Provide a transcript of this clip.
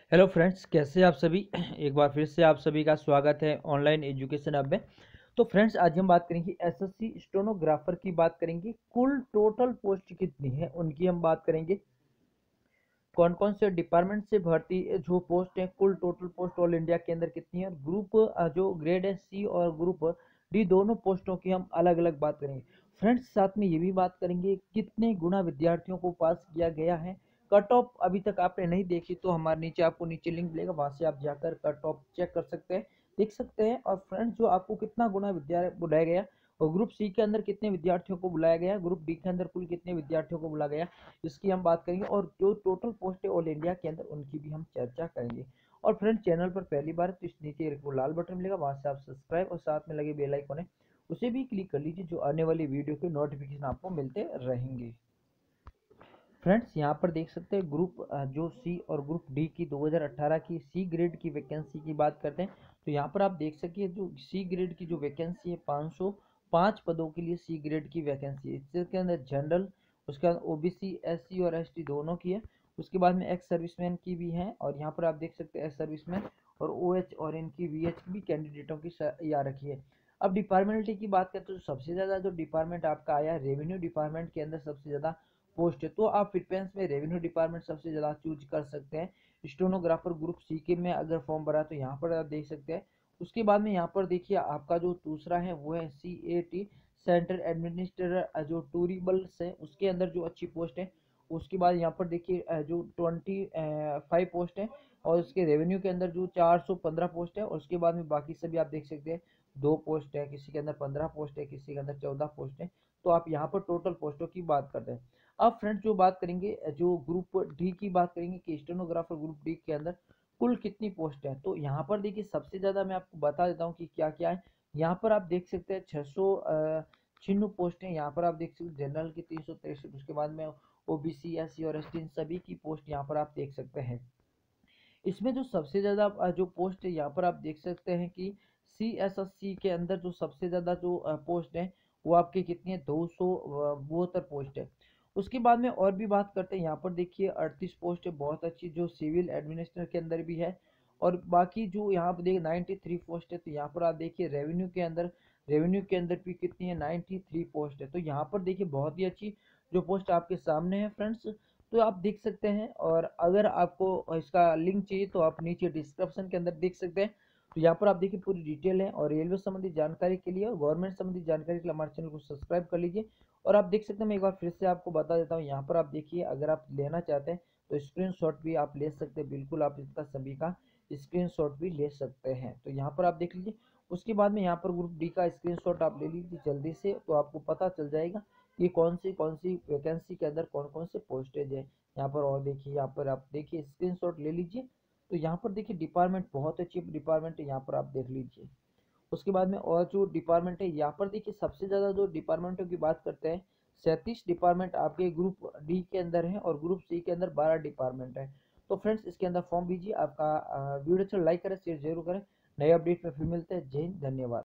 Hello friends, कैसे आप सभी। एक बार फिर से आप सभी का स्वागत है ऑनलाइन एजुकेशन हब में। तो फ्रेंड्स, आज हम बात करेंगे एसएससी स्टेनोग्राफर की बात करेंगे। कुल टोटल पोस्ट कितनी है उनकी हम बात करेंगे। कौन कौन से डिपार्टमेंट से भर्ती जो पोस्ट है, कुल टोटल पोस्ट ऑल इंडिया के अंदर कितनी है। और ग्रुप जो ग्रेड है सी और ग्रुप डी दोनों पोस्टों की हम अलग अलग बात करेंगे। फ्रेंड्स, साथ में ये भी बात करेंगे कितने गुना विद्यार्थियों को पास किया गया है। कट ऑफ अभी तक आपने नहीं देखी तो हमारे नीचे आपको नीचे लिंक मिलेगा, वहां से आप जाकर कट ऑफ चेक कर सकते हैं, देख सकते हैं। और फ्रेंड्स, जो आपको कितना गुना विद्यार्थी बुलाया गया और ग्रुप सी के अंदर कितने विद्यार्थियों को बुलाया गया, ग्रुप डी के अंदर कुल कितने विद्यार्थियों को बुलाया गया, इसकी हम बात करेंगे। और जो टोटल पोस्ट है ऑल इंडिया के अंदर उनकी भी हम चर्चा करेंगे। और फ्रेंड्स, चैनल पर पहली बार तो इस नीचे एक लाल बटन मिलेगा, वहां से आप सब्सक्राइब और साथ में लगे बेल आइकन है उसे भी क्लिक कर लीजिए, जो आने वाली वीडियो के नोटिफिकेशन आपको मिलते रहेंगे। फ्रेंड्स, यहाँ पर देख सकते हैं ग्रुप जो सी और ग्रुप डी की 2018 की सी ग्रेड की वैकेंसी की बात करते हैं। तो यहाँ पर आप देख सकिए जो सी ग्रेड की जो वैकेंसी है 505 पदों के लिए सी ग्रेड की वैकेंसी है। इसके अंदर जनरल, उसके बाद ओबीसी, एससी और एसटी दोनों की है। उसके बाद में एक्स सर्विसमैन की भी है, और यहाँ पर आप देख सकते हैं एक्स सर्विसमैन और ओएच और इनकी वीएच की भी कैंडिडेटों की आ रखी है। अब डिपार्टमेंटली की बात करें तो सबसे ज़्यादा जो डिपार्टमेंट आपका आया है रेवेन्यू डिपार्टमेंट के अंदर सबसे ज़्यादा पोस्ट है। तो आप फिटमेंस में रेवेन्यू डिपार्टमेंट सबसे ज़्यादा चूज कर सकते हैं। स्टेनोग्राफर ग्रुप सी के में अगर फॉर्म भरा तो यहाँ पर आप देख सकते हैं। उसके बाद में यहाँ पर देखिए आपका जो दूसरा है वो है CAT सेंट्रल एडमिनिस्ट्रेटर जो टूरिबल्स है, उसके अंदर जो अच्छी पोस्ट है। उसके बाद यहाँ पर देखिए जो 25 पोस्ट है, और उसके रेवेन्यू के अंदर जो 415 पोस्ट है। और उसके बाद में बाकी सभी आप देख सकते हैं 2 पोस्ट है, किसी के अंदर 15 पोस्ट है, किसी के अंदर 14 पोस्ट है। तो आप यहाँ पर टोटल पोस्टों की बात करते हैं। अब फ्रेंड्स, जो बात करेंगे जो ग्रुप डी की बात करेंगे कि स्टेनोग्राफर ग्रुप डी के अंदर कुल कितनी पोस्ट है। तो यहाँ पर देखिए सबसे ज़्यादा मैं आपको बता देता हूँ कि क्या क्या है। यहाँ पर आप देख सकते हैं 696 पोस्ट है। यहाँ पर आप देख सकते हैं जनरल की 363, उसके बाद में ओबीसी, एससी और एसटी इन सभी की पोस्ट यहाँ पर आप देख सकते हैं। इसमें जो सबसे ज़्यादा जो पोस्ट है यहाँ पर आप देख सकते हैं कि CSSC के अंदर जो सबसे ज़्यादा जो पोस्ट है वो आपकी कितनी है, 272 पोस्ट है। उसके बाद में और भी बात करते हैं। यहाँ पर देखिए 38 पोस्ट है, बहुत अच्छी, जो सिविल एडमिनिस्ट्रेटर के अंदर भी है। और बाकी जो यहाँ पर देखिए 93 पोस्ट है। तो यहाँ पर आप देखिए रेवेन्यू के अंदर भी कितनी है, 93 पोस्ट है। तो यहाँ पर देखिए बहुत ही अच्छी जो पोस्ट आपके सामने है फ्रेंड्स, तो आप देख सकते हैं। और अगर आपको इसका लिंक चाहिए तो आप नीचे डिस्क्रिप्शन के अंदर देख सकते हैं। तो यहाँ पर आप देखिए पूरी डिटेल है। और रेलवे संबंधी जानकारी के लिए और गवर्नमेंट संबंधी जानकारी के लिए हमारे चैनल को सब्सक्राइब कर लीजिए। और आप देख सकते हैं, मैं एक बार फिर से आपको बता देता हूँ। यहाँ पर आप देखिए, अगर आप लेना चाहते हैं तो स्क्रीनशॉट भी आप ले सकते हैं, बिल्कुल आप इसका सभी का स्क्रीनशॉट भी ले सकते हैं। तो यहाँ पर आप देख लीजिए। उसके बाद में यहाँ पर ग्रुप डी का स्क्रीनशॉट आप ले लीजिए जल्दी से, तो आपको पता चल जाएगा कि कौन सी वैकेंसी के अंदर कौन कौन से पोस्टेज है यहाँ पर। और देखिए यहाँ पर आप देखिए स्क्रीनशॉट ले लीजिए। तो यहाँ पर देखिए डिपार्टमेंट बहुत अच्छी डिपार्टमेंट है, यहाँ पर आप देख लीजिए। उसके बाद में और जो डिपार्टमेंट है यहाँ पर देखिए सबसे ज़्यादा जो डिपार्टमेंटों की बात करते हैं 37 डिपार्टमेंट आपके ग्रुप डी के अंदर है, और ग्रुप सी के अंदर 12 डिपार्टमेंट है। तो फ्रेंड्स, इसके अंदर फॉर्म दीजिए। आपका वीडियो अच्छा लाइक करें, शेयर जरूर करें। नए अपडेट में फिर मिलते हैं। जय हिंद, धन्यवाद।